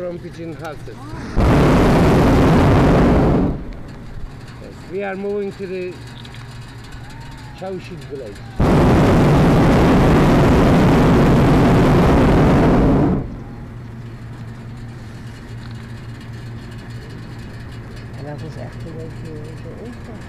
from pigeon houses. Yes, we are moving to the Chowshid village. En dat is echt een beetje zo ongeveer.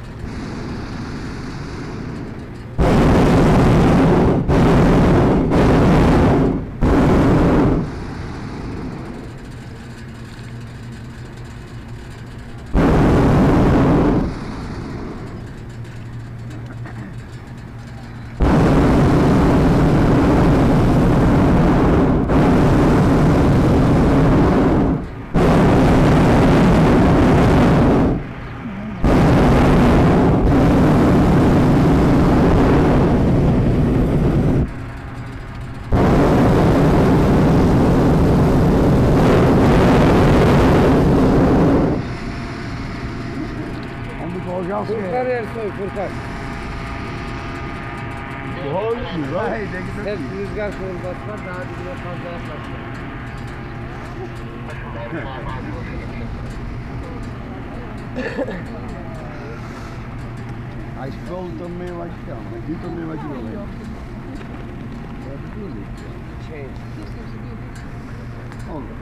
Furkan Ersoy, Furkan. Hayır, ne güzel. Hep rüzgar koruması var, daha dibine fazla yaklaşma. Hij scrolt dan mee wat je kan, hij doet dan mee wat je wil. Dat bedoel ik. Change. Oh.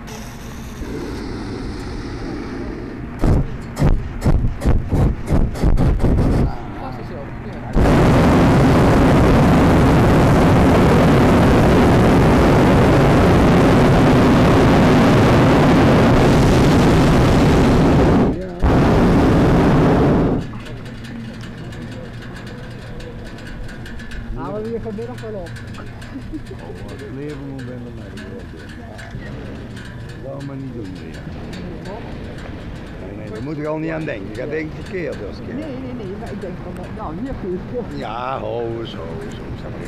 Halen we hier vanmiddag wel op. Oh, wat leven moet bij mij. Dat maar niet doen meer. Nee, daar moet ik al niet aan denken. Ik ga denken verkeerd als ik. Nee, maar ik denk van, nou hier kun je het. Ja, ho, zo, zeg maar.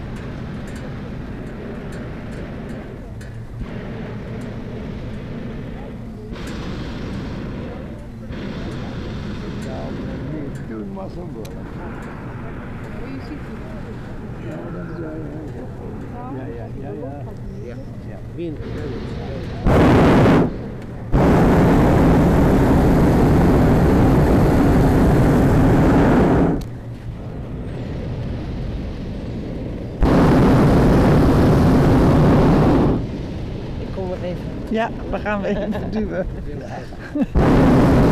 Toen was het wel. Ja, wind. Ik kom er even. Ja, we gaan weer even duwen.